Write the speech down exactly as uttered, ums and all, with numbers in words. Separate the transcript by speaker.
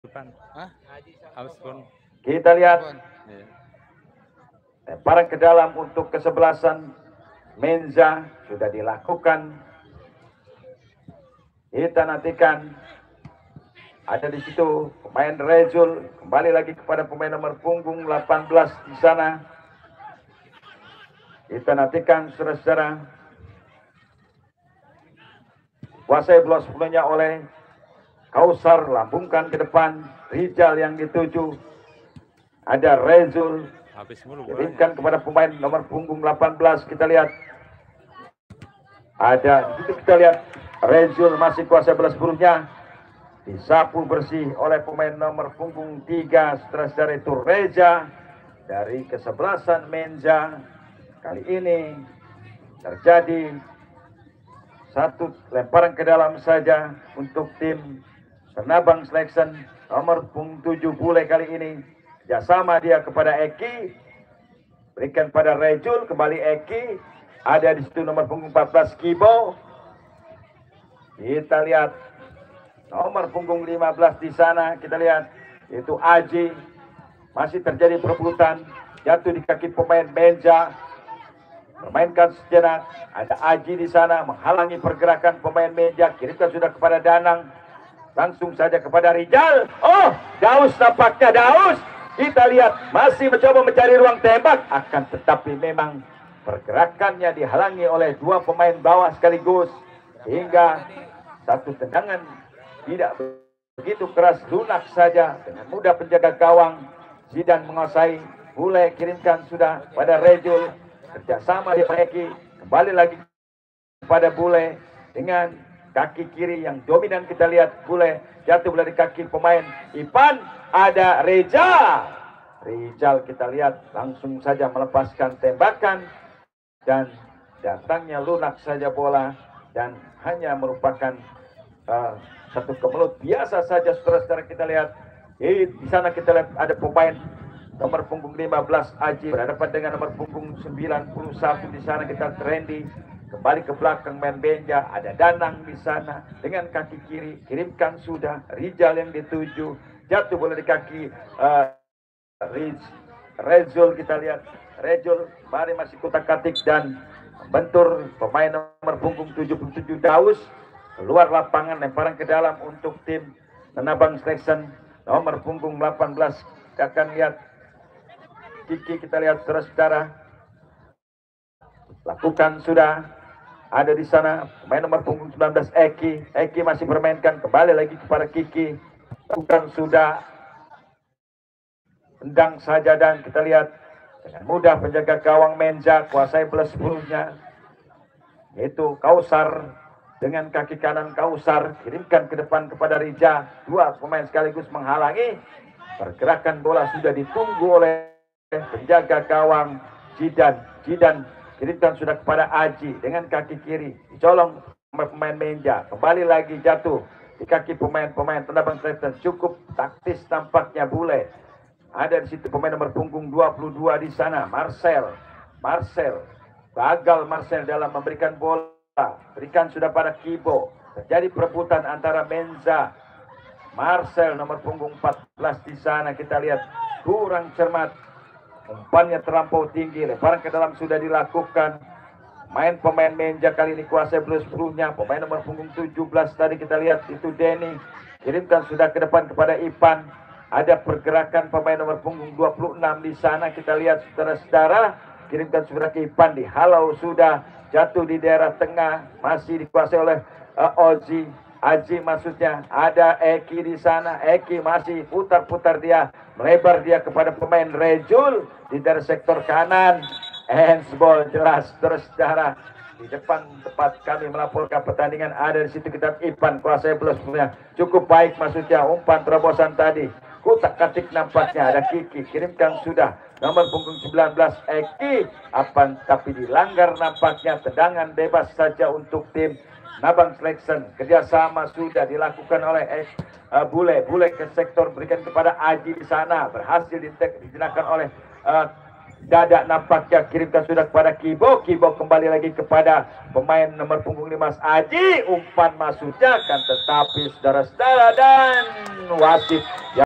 Speaker 1: Kita lihat lemparan ke dalam untuk kesebelasan Menza sudah dilakukan. Kita nantikan ada di situ pemain Rejul, kembali lagi kepada pemain nomor punggung delapan belas di sana. Kita nantikan saudara-saudara. Kuasai bola sepenuhnya oleh Kausar, lambungkan ke depan. Rijal yang dituju. Ada Rezul. Kirimkan kepada pemain nomor punggung delapan belas. Kita lihat. Ada, di situ kita lihat. Rezul masih kuasai bola sepenuhnya. Disapu bersih oleh pemain nomor punggung tiga. Saudara-saudara itu Reja. Dari kesebelasan Menza. Kali ini terjadi satu lemparan ke dalam saja untuk tim Tanabang Selection nomor punggung tujuh Bule kali ini. Kerjasama dia kepada Eki, berikan pada Rejul, kembali Eki. Ada di situ nomor punggung empat belas Kibo. Kita lihat nomor punggung lima belas di sana. Kita lihat itu Aji. Masih terjadi perebutan, jatuh di kaki pemain Menza. Permainkan sejenak. Ada Aji di sana menghalangi pergerakan pemain Menza. Kirimkan sudah kepada Danang. Langsung saja kepada Rijal. Oh, Daus tampaknya Daus. Kita lihat masih mencoba mencari ruang tembak. Akan tetapi memang pergerakannya dihalangi oleh dua pemain bawah sekaligus. Hingga satu tendangan tidak begitu keras, lunak saja. Dengan mudah penjaga gawang Zidan menguasai. Bule kirimkan sudah pada Rejul. Kerjasama di Eki. Kembali lagi kepada Bule dengan kaki kiri yang dominan. Kita lihat Bule jatuh dari kaki pemain Ipan. Ada Reja. Rijal kita lihat langsung saja melepaskan tembakan. Dan datangnya lunak saja bola. Dan hanya merupakan uh, satu kemelut biasa saja saudara-saudara. Kita lihat di, di sana kita lihat ada pemain nomor punggung lima belas Aji berhadapan dengan nomor punggung sembilan puluh satu di sana. Kita trendy kembali ke belakang main Benja. Ada Danang di sana dengan kaki kiri. Kirimkan sudah Rijal yang dituju. Jatuh bola di kaki uh, Riz, Rezul. Kita lihat Rezul mari masih kutak-katik dan bentur pemain nomor punggung tujuh puluh tujuh Daus keluar lapangan. Lemparan ke dalam untuk tim Tanabang Selection nomor punggung delapan belas. Kita akan lihat Kiki. Kita lihat saudara-saudara lakukan sudah ada di sana pemain nomor punggung sembilan belas Eki. Eki masih bermainkan, kembali lagi kepada Kiki. Lakukan sudah tendang saja dan kita lihat dengan mudah penjaga gawang Menza kuasai bola sepuluhnya yaitu Kausar dengan kaki kanan. Kausar kirimkan ke depan kepada Rija. Dua pemain sekaligus menghalangi pergerakan bola. Sudah ditunggu oleh penjaga gawang Jidan. Jidan kirimkan sudah kepada Aji dengan kaki kiri. Dicolong pemain Menja. Kembali lagi jatuh di kaki pemain-pemain Tanabang Selection. Cukup taktis tampaknya Bule. Ada di situ pemain nomor punggung dua puluh dua di sana. Marcel. Marcel. Gagal Marcel dalam memberikan bola. Berikan sudah pada Kibo. Terjadi perebutan antara Menza. Marcel nomor punggung empat belas di sana. Kita lihat kurang cermat. Umpannya terlampau tinggi. Lemparan ke dalam sudah dilakukan. Main pemain Menja kali ini kuasai bola sepuluhnya. Pemain nomor punggung tujuh belas tadi kita lihat itu Denny. Kirimkan sudah ke depan kepada Ipan. Ada pergerakan pemain nomor punggung dua puluh enam di sana. Kita lihat saudara-saudara. Kirimkan sudah ke Ipan. Dihalau sudah. Jatuh di daerah tengah. Masih dikuasai oleh uh, Oji. Aji maksudnya. Ada Eki di sana. Eki masih putar-putar dia. Melebar dia kepada pemain Rejul. Di daerah sektor kanan. Handsball jelas terus secara di depan tempat kami melaporkan pertandingan. Ada di situ kita Ipan kuasai bola sebelumnya cukup baik maksudnya. Umpan terobosan tadi kutak katik nampaknya. Ada Kiki kirimkan sudah nomor punggung sembilan belas Eki. Apa tapi dilanggar nampaknya. Tendangan bebas saja untuk tim Tanabang Selection. Kerjasama sudah dilakukan oleh uh, Bule. Bule ke sektor berikan kepada Aji di sana. Berhasil ditekan oleh uh, Dada nampaknya kirimkan sudah kepada Kibo. Kibo kembali lagi kepada pemain nomor punggung lima Aji. Umpan masuknya kan, tetapi saudara-saudara dan wasit